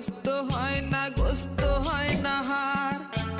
গোস্ত হয় না, গোস্ত হয় না হার।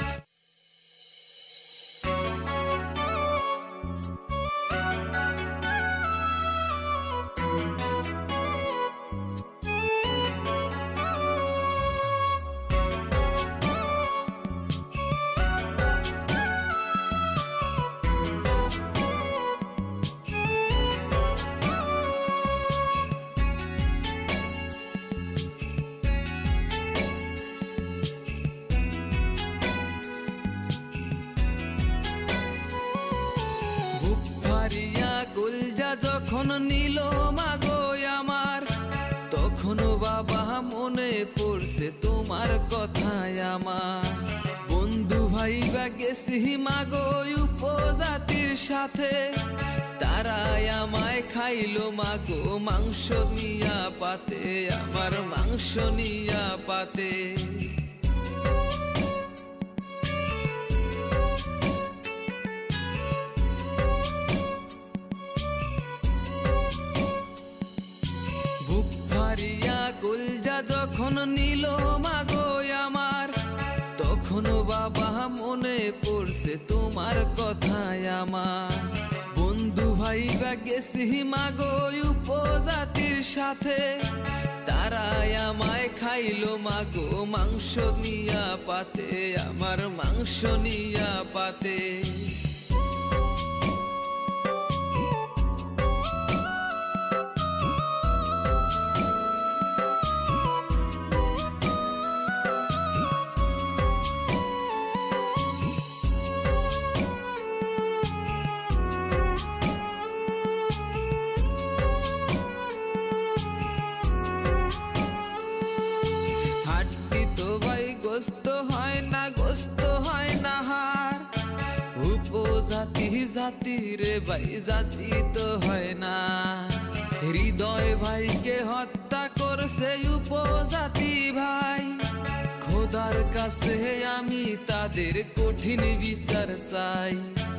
কলজা যখন নিল মাগো আমার, তখন বাবা মনে পড়ছে তোমার কথায় আমার। বন্ধু ভাইবা গেছি মাগো উপজাতির সাথে, তারাই আমায় খাইলো মাগো মাংস নিয়া পাতে, আমার মাংস নিয়া পাতে। কলজা যখন নিল মাগো আমার, তখন বাবা মনে পড়ছে তোমার কথায় আমার। বন্ধু ভাইবা গেছি মাগো উপজাতির সাথে, তারাই আমায় খাইলো মাগো মাংস নিয়া পাতে, আমার মাংস নিয়া পাতে। গোস্ত হয় না, গোস্ত হয় না হার। উপজাতি জাতি রে ভাই, জাতি তো হয় না। হৃদয় ভাইকে হত্যা করছে উপজাতি ভাই, খোদার কাছে আমি তাদের কঠিন বিচার চাই।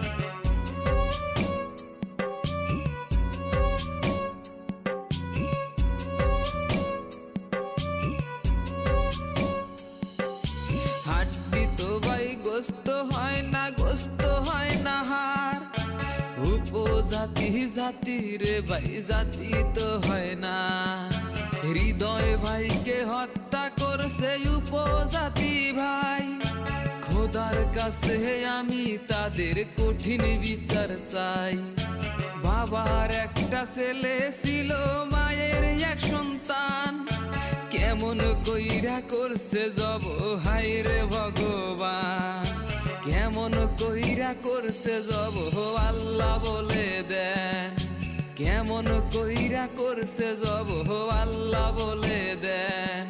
গোস্ত হয় না, গোস্ত হয় না হার। উপজাতি জাতি রে ভাই, জাতি তো হয় না। হৃদয় ভাইকে হত্যা করছে উপজাতি ভাই, খোদার কাছে আমি তাদের কঠিন বিচার চাই। বাবার একটা ছেলে ছিল, মায়ের এক সন্তান, কেমন কইরা করছে জব হায় রে ভগবান। কেমন কইরা করছে জব আল্লাহ বলে দেন, কেমন কইরা করছে জব আল্লাহ বলে দেন।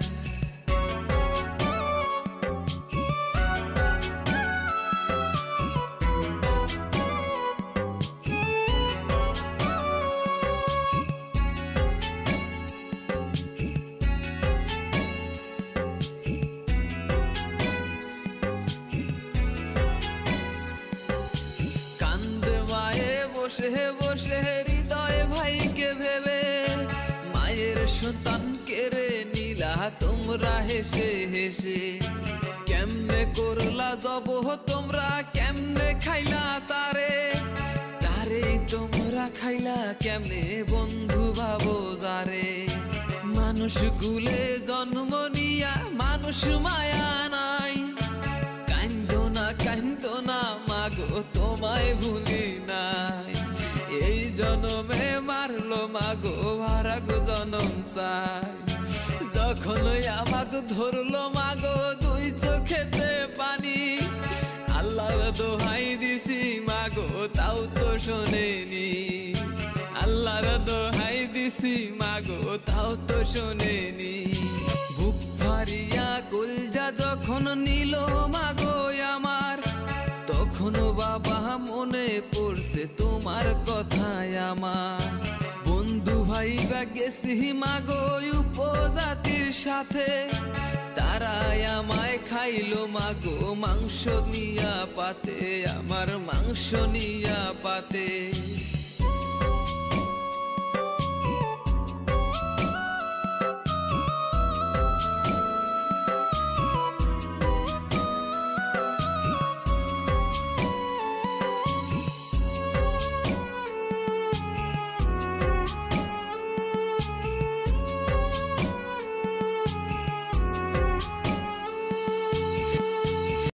বসে বসে হৃদয় ভাইকে ভেবে, মায়ের সন্তান কেড়ে নিলা তোমরা হেসে হেসে। কেমনে করলা জব তোমরা, কেমনে খাইলা তারে, তারেই তোমরা খাইলা কেমনে বন্ধু ভাবো যারে। মানুষ কুলে জন্ম নিয়া মানুষ মায়া নাই, কান্দো না কান্দো না মাগো তোমায় ভুলি নাই। এই জনমে মারলো মাগো ভারাগো জনম চাই, যখন আমাকে ধরলো মাগো দুই চোখেতে পানি। আল্লাহর দোহাই দিছি মাগো তাও তো শোনেনি, আল্লাহর দোহাই দিছি মাগো তাও তো শোনেনি। বুক ফারিয়া কলজা যখন নিল মাগো আমার, তখন বাবা মনে পড়ছে তোমার কথায় আমার। বন্ধু ভাইবা গেছি মাগো উপজাতির সাথে, তারাই আমায় খাইলো মাগো মাংস নিয়া পাতে, আমার মাংস নিয়া পাতে।